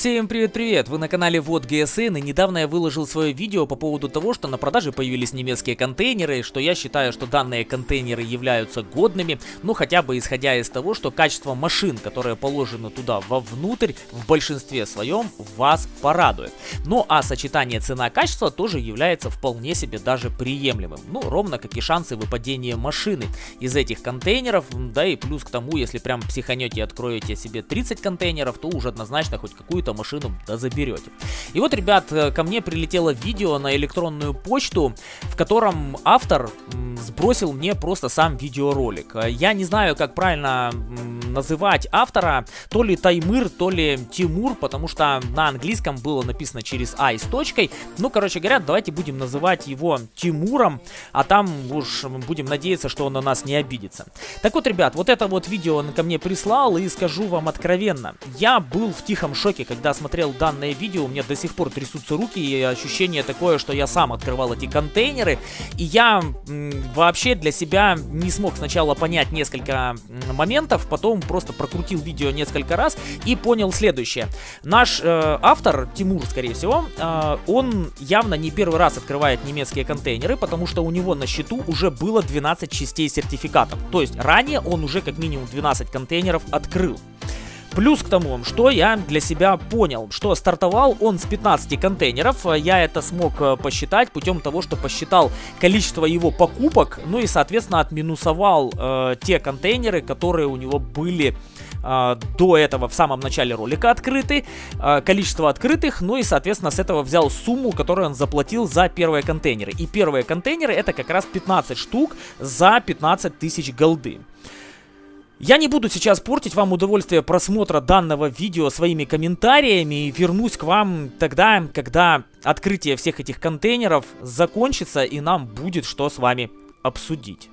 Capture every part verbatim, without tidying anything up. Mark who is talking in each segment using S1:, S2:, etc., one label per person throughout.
S1: Всем привет-привет! Вы на канале Вот ГСН, и недавно я выложил свое видео по поводу того, что на продаже появились немецкие контейнеры, что я считаю, что данные контейнеры являются годными, ну хотя бы исходя из того, что качество машин, которые положены туда вовнутрь, в большинстве своем вас порадует. Ну а сочетание цена-качество тоже является вполне себе даже приемлемым, ну ровно как и шансы выпадения машины из этих контейнеров, да и плюс к тому, если прям психанете и откроете себе тридцать контейнеров, то уже однозначно хоть какую-то машину да заберете. И вот, ребят, ко мне прилетело видео на электронную почту, в котором автор сбросил мне просто сам видеоролик. Я не знаю, как правильно называть автора, то ли Таймыр, то ли Тимур, потому что на английском было написано через I с точкой. Ну, короче говоря, давайте будем называть его Тимуром, а там уж будем надеяться, что он на нас не обидится. Так вот, ребят, вот это вот видео он ко мне прислал, и скажу вам откровенно, я был в тихом шоке, когда смотрел данное видео. У меня до сих пор трясутся руки, и ощущение такое, что я сам открывал эти контейнеры, и я вообще для себя не смог сначала понять несколько моментов, потом просто прокрутил видео несколько раз и понял следующее. Наш э, автор, Тимур, скорее всего, э, он явно не первый раз открывает немецкие контейнеры, потому что у него на счету уже было двенадцать частей сертификатов. То есть ранее он уже как минимум двенадцать контейнеров открыл. Плюс к тому, что я для себя понял, что стартовал он с пятнадцати контейнеров. Я это смог посчитать путем того, что посчитал количество его покупок, ну и, соответственно, отминусовал э, те контейнеры, которые у него были э, до этого в самом начале ролика открыты, э, количество открытых, ну и, соответственно, с этого взял сумму, которую он заплатил за первые контейнеры. И первые контейнеры это как раз пятнадцать штук за пятнадцать тысяч голды. Я не буду сейчас портить вам удовольствие просмотра данного видео своими комментариями и вернусь к вам тогда, когда открытие всех этих контейнеров закончится и нам будет что с вами обсудить.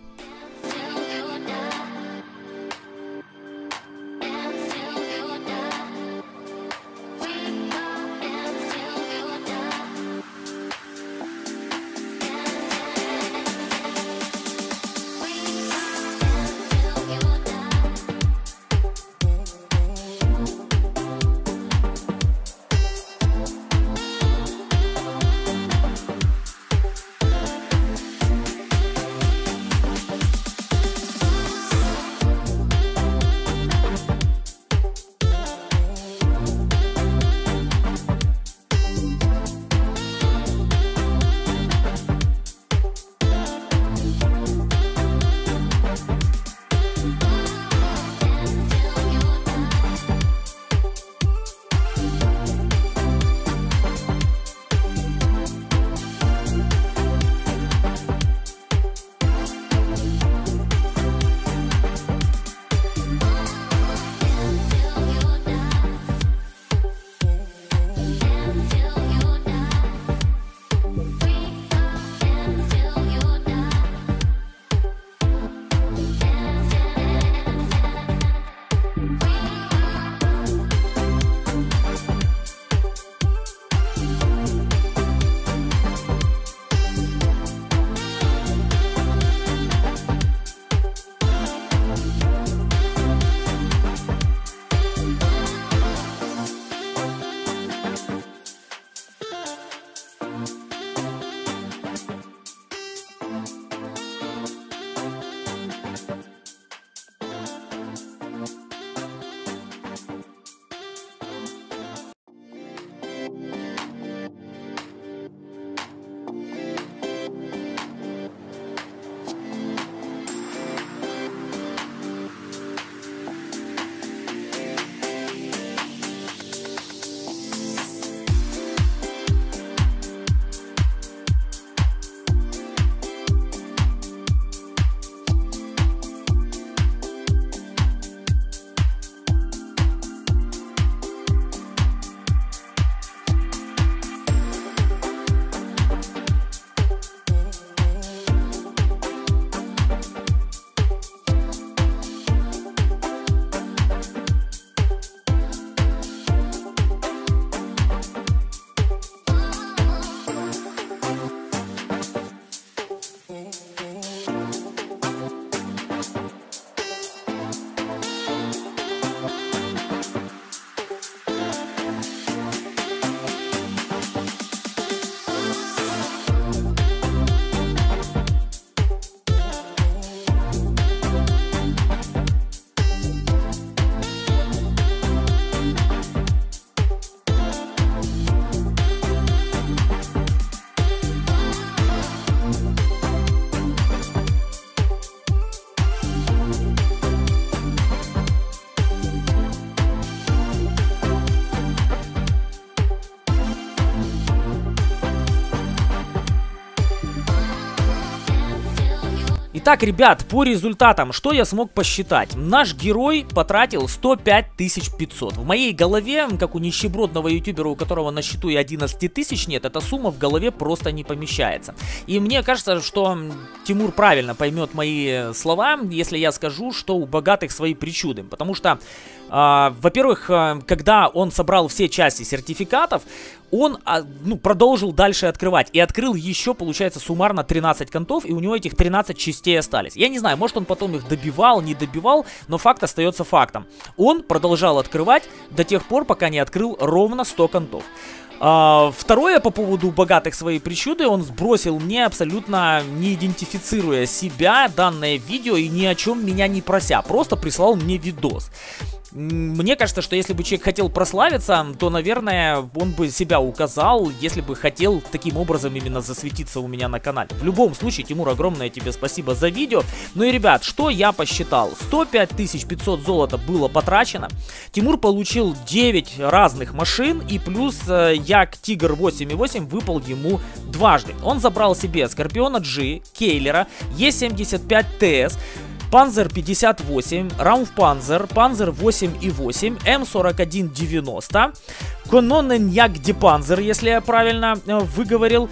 S1: Итак, ребят, по результатам, что я смог посчитать? Наш герой потратил сто пять тысяч пятьсот. В моей голове, как у нищебродного ютубера, у которого на счету и одиннадцать тысяч нет, эта сумма в голове просто не помещается. И мне кажется, что Тимур правильно поймет мои слова, если я скажу, что у богатых свои причуды. Потому что, э, во-первых, э, когда он собрал все части сертификатов, он а, ну, продолжил дальше открывать. И открыл еще, получается, суммарно тринадцать контов. И у него этих тринадцать частей остались. Я не знаю, может он потом их добивал, не добивал. Но факт остается фактом. Он продолжал открывать до тех пор, пока не открыл ровно сто контов. Uh, второе, по поводу богатых своей причуды, он сбросил мне, абсолютно не идентифицируя себя, данное видео и ни о чем меня не прося, просто прислал мне видос. Мне кажется, что если бы человек хотел прославиться, то, наверное, он бы себя указал, если бы хотел таким образом именно засветиться у меня на канале. В любом случае, Тимур, огромное тебе спасибо за видео. Ну и, ребят, что я посчитал? сто пять тысяч пятьсот золота было потрачено. Тимур получил девять разных машин, и плюс э, Як Тигр восемь и восемь выпал ему дважды. Он забрал себе Скорпиона G, Кейлера, Е семьдесят пять ТС, Панзер пятьдесят восемь, Раумфпанзер, Панзер восемь и восемь, М сорок один девяносто, Кононен Як Депанзер, если я правильно э, выговорил,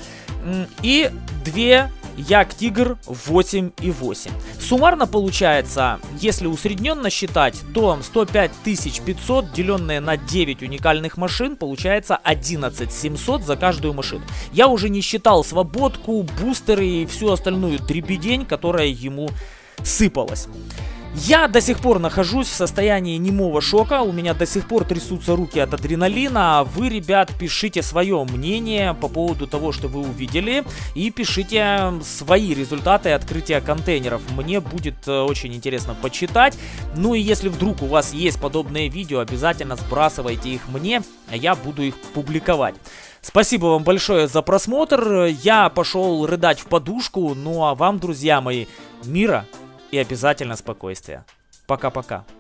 S1: и две Як Тигр восемь и восемь. Суммарно получается, если усредненно считать, то сто пять тысяч пятьсот, деленное на девять уникальных машин, получается одиннадцать тысяч семьсот за каждую машину. Я уже не считал свободку, бустеры и всю остальную дребедень, которая ему сыпалась. Я до сих пор нахожусь в состоянии немого шока, у меня до сих пор трясутся руки от адреналина. Вы, ребят, пишите свое мнение по поводу того, что вы увидели, и пишите свои результаты открытия контейнеров. Мне будет очень интересно почитать. Ну и если вдруг у вас есть подобные видео, обязательно сбрасывайте их мне, а я буду их публиковать. Спасибо вам большое за просмотр. Я пошел рыдать в подушку. Ну а вам, друзья мои, мира и обязательно спокойствия. Пока-пока.